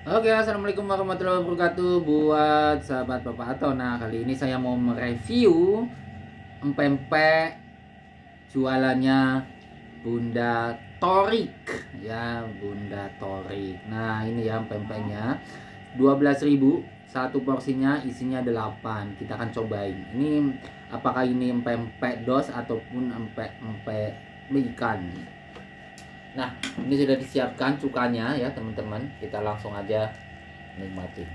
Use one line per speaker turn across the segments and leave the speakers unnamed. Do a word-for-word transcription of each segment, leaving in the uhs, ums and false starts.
Oke, assalamualaikum warahmatullahi wabarakatuh buat sahabat Bapak Ato. Nah, kali ini saya mau mereview empek-empek jualannya Bunda Torik ya, Bunda Torik. Nah, ini ya empek-empeknya dua belas ribu satu porsinya, isinya delapan. Kita akan cobain. Ini apakah ini empek-empek dos ataupun empek-empek ikan. Nah, ini sudah disiapkan cukanya ya teman-teman. Kita langsung aja nikmatin.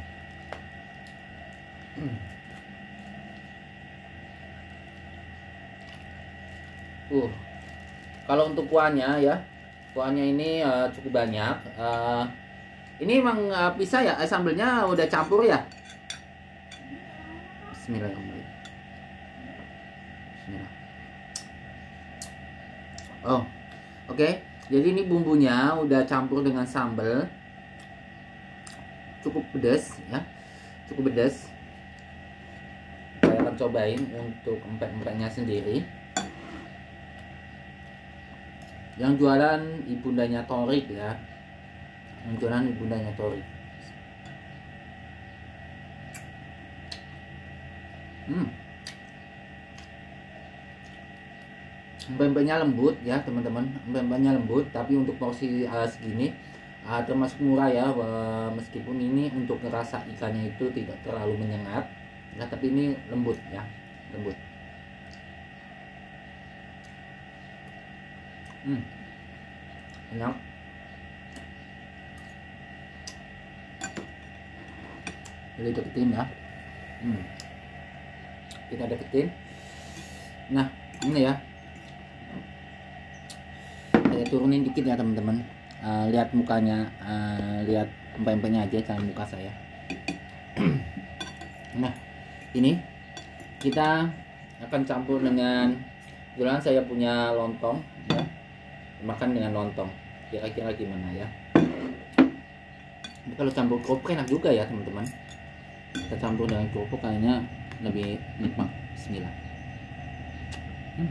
Uh, kalau untuk kuahnya ya, kuahnya ini uh, cukup banyak. Uh, ini emang uh, pisah ya, eh, sambelnya udah campur ya. Bismillahirrahmanirrahim. Bismillah. Oh, oke. Okay. Jadi ini bumbunya udah campur dengan sambal, cukup pedas ya, cukup pedas. Saya akan cobain untuk empek-empeknya sendiri. Yang jualan ibundanya Torik ya, yang jualan ibundanya Torik. Hmm. Empek-empeknya lembut ya teman-teman, empek-empeknya lembut, tapi untuk porsi uh, segini uh, termasuk murah ya, uh, meskipun ini untuk rasa ikannya itu tidak terlalu menyengat ya, tapi ini lembut ya, lembut. Hmm, enak. Jadi deketin ya, hmm. Kita deketin. Nah ini ya, saya turunin dikit ya teman-teman. Uh, lihat mukanya, uh, lihat empek-empeknya aja, jangan muka saya. Nah ini kita akan campur dengan, kebetulan saya punya lontong ya, makan dengan lontong. Kira-kira gimana ya? Tapi kalau campur kerupuk enak juga ya teman-teman. Kita campur dengan kerupuk kayaknya lebih nikmat. Bismillah. Hmm.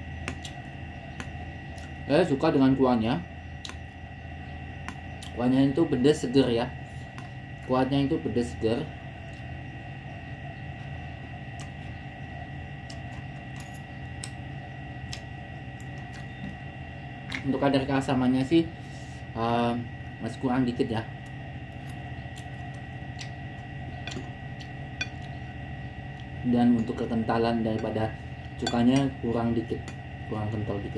Saya suka dengan kuahnya. Kuahnya itu pedas seger ya. Kuahnya itu pedas seger. Untuk kadar keasamannya sih uh, masih kurang dikit ya. Dan untuk kekentalan daripada cukanya kurang dikit, kurang kental dikit.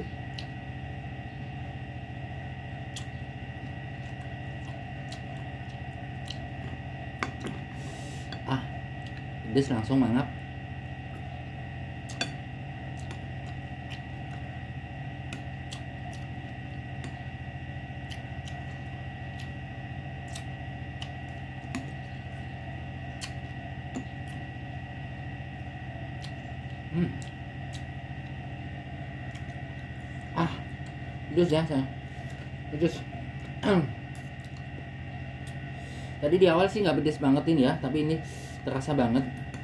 Ah, pedes langsung mangap. Hmm. Ah, pedes ya saya, pedes. Tadi di awal sih nggak pedes banget ini ya, tapi ini terasa banget.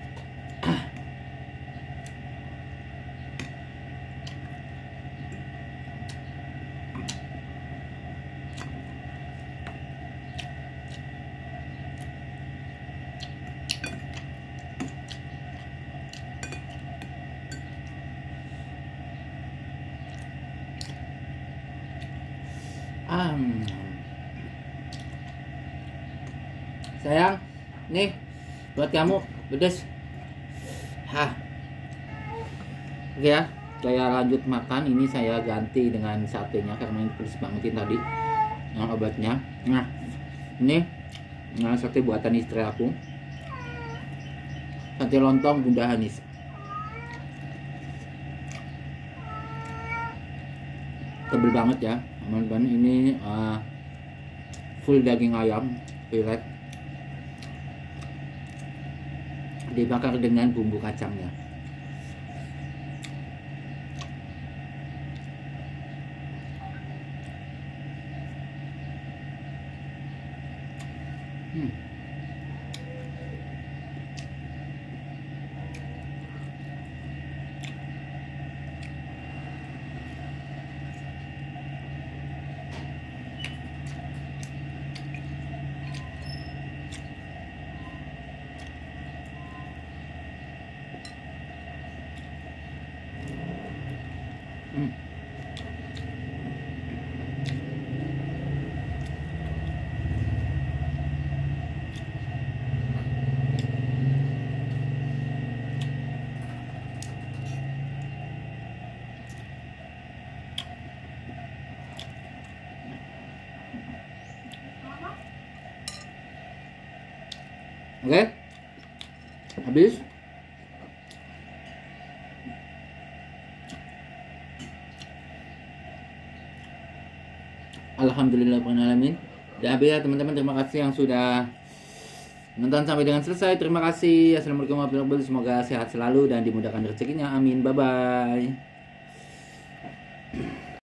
Ah, sayang, nih buat kamu pedes. Hah, oke ya, saya lanjut makan. Ini saya ganti dengan satenya karena ini pedes banget tadi yang obatnya. Nah ini, nah, sate buatan istri aku, sate lontong Bunda Hanis. Tebel banget ya teman-teman. Ini uh, full daging ayam filet, dibakar dengan bumbu kacangnya. Hmm. Oke, habis. Alhamdulillahirrahmanirrahim. Dan habis ya teman-teman, terima kasih yang sudah nonton sampai dengan selesai. Terima kasih. Assalamualaikum warahmatullahi wabarakatuh. Semoga sehat selalu dan dimudahkan rezekinya. Amin. Bye bye.